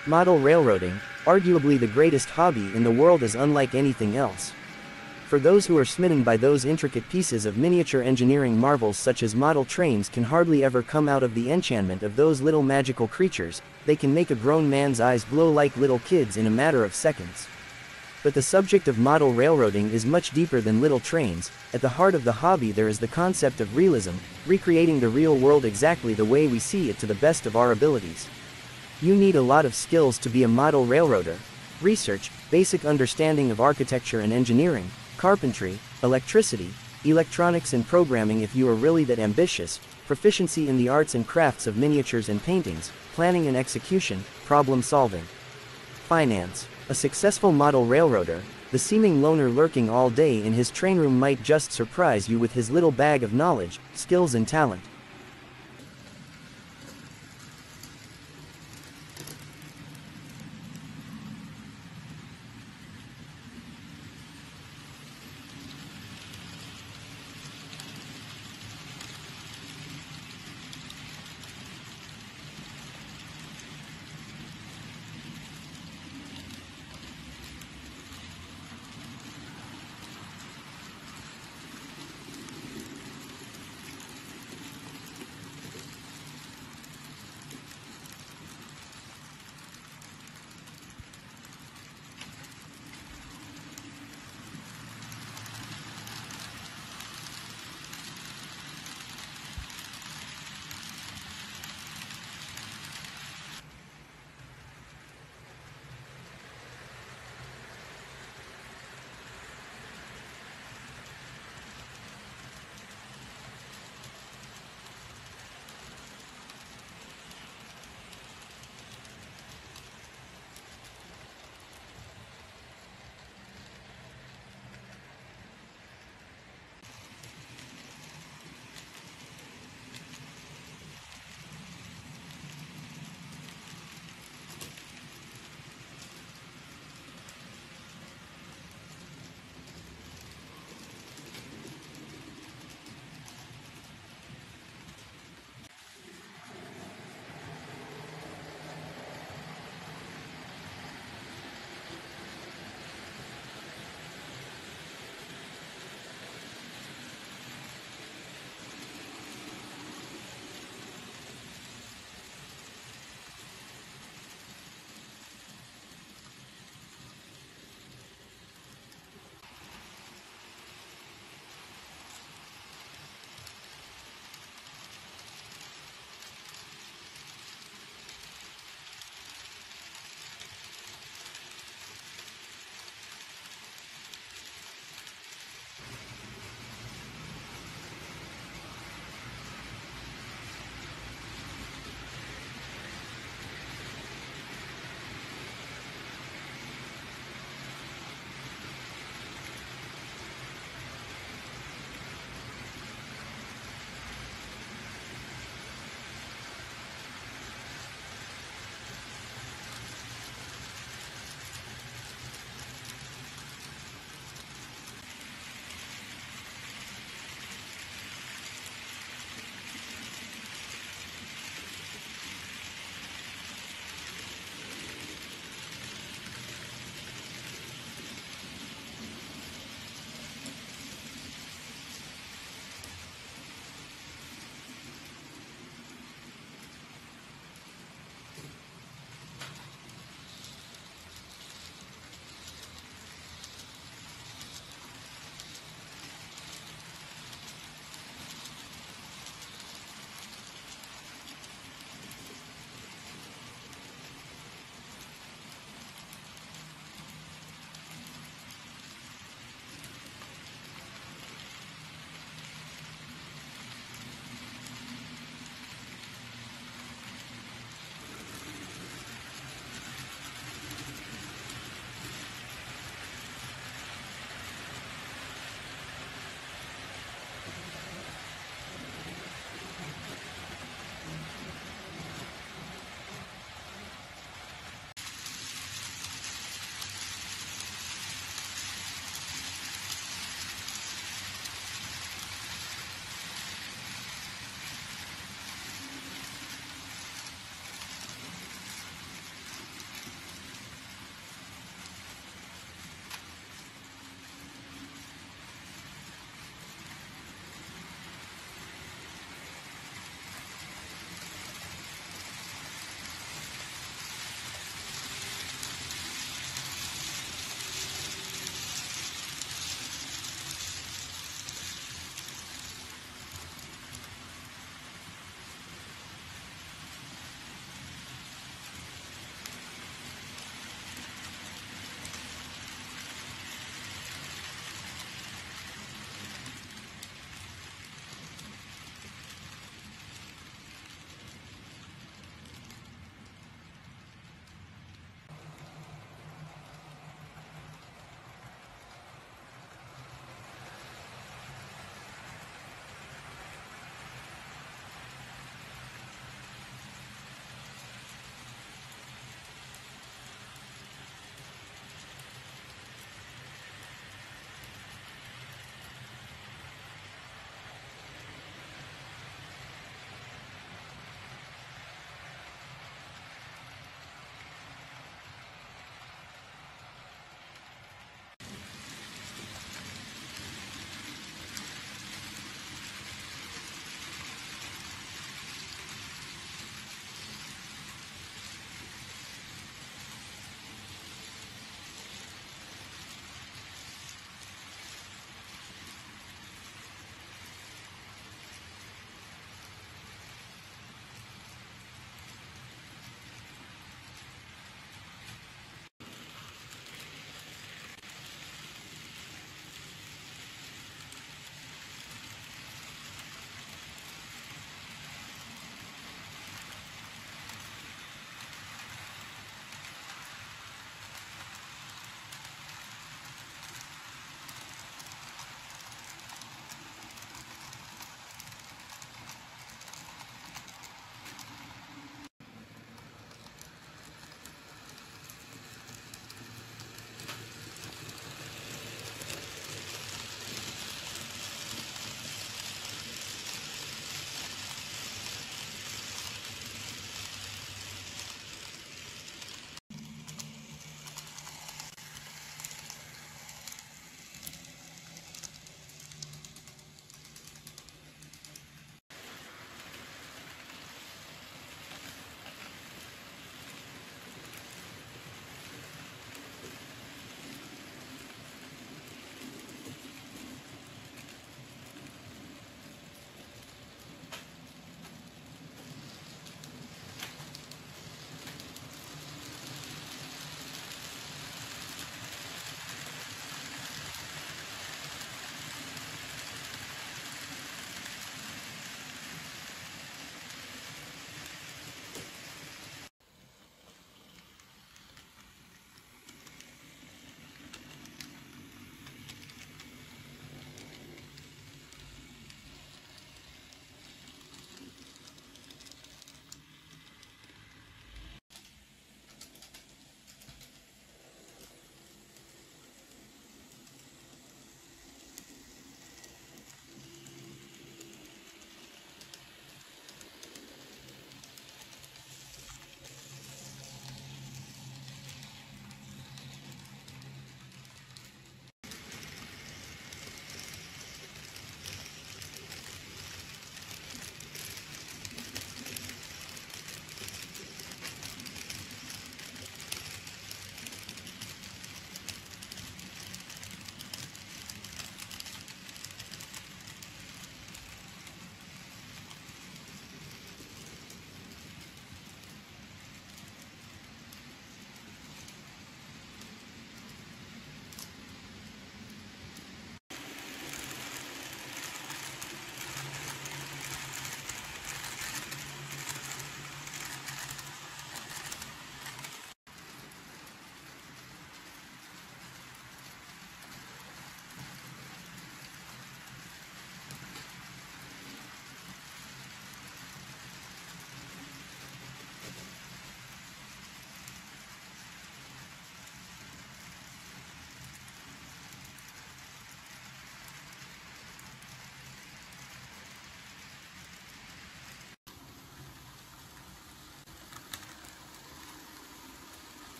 Model railroading, arguably the greatest hobby in the world, is unlike anything else. For those who are smitten by those intricate pieces of miniature engineering marvels such as model trains can hardly ever come out of the enchantment of those little magical creatures. They can make a grown man's eyes glow like little kids in a matter of seconds. But the subject of model railroading is much deeper than little trains. At the heart of the hobby there is the concept of realism, recreating the real world exactly the way we see it to the best of our abilities. You need a lot of skills to be a model railroader: research, basic understanding of architecture and engineering, carpentry, electricity, electronics and programming if you are really that ambitious, proficiency in the arts and crafts of miniatures and paintings, planning and execution, problem solving. Finance. A successful model railroader, the seeming loner lurking all day in his train room, might just surprise you with his little bag of knowledge, skills and talent.